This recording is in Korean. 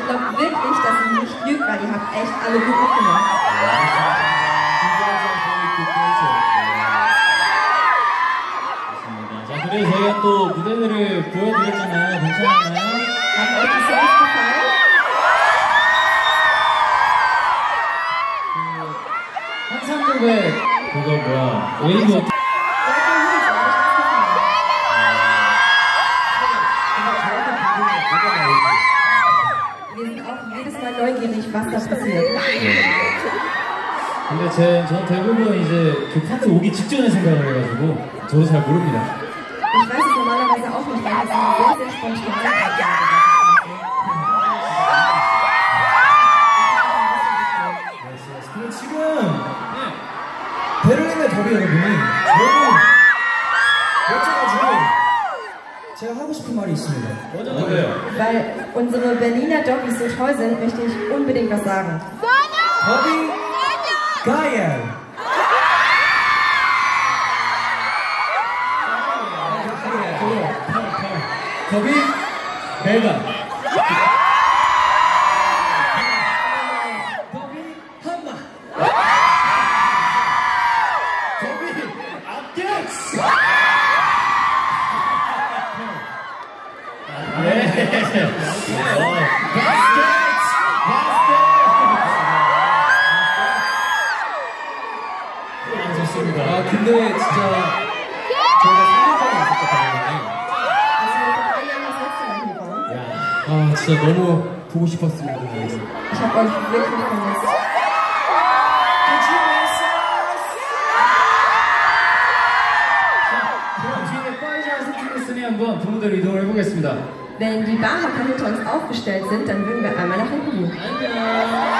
glaube wirklich, dass sie nicht lügt, weil ihr habt echt alle gut mitgemacht. 자, 그리고 저희가 또 무대들을 보여드렸잖아요. 괜찮았나요? Hat euch die Songs gefallen? 한상급의 그거 뭐야? 웨이브 어떻게? Wir sind auch jedes Mal neugierig, was da passiert. 근데 저는 대부분 이제 그 파트 오기 직전에 생각을 해가지고 저도 잘 모릅니다. Ich weiß es normalerweise auch nicht, weil das immer sehr, sehr spontan ist. 근데 지금 베를린의 더비 여러분이 너무 멋져가지고 제가 하고 싶은 말이 있습니다. 먼저 노래요. Weil unsere Berliner Doggies so toll sind, möchte ich unbedingt was sagen. 더비 가엘. 더비 벨가. 더비 한마. 더비 압격스. 네. 좋습니다. 아 근데 진짜 저희가 3년 전에 왔었거든요. Also vor 3 Jahren das letzte Mal hier waren. 아 진짜 너무 보고 싶었습니다. Ich habe euch wirklich vermisst. 그럼 뒤에 파이저 스티브슨이 한번 부무대로 이동을 해보겠습니다. Wenn die Barhocker hinter uns aufgestellt sind, dann würden wir einmal nach hinten gehen. 안녕.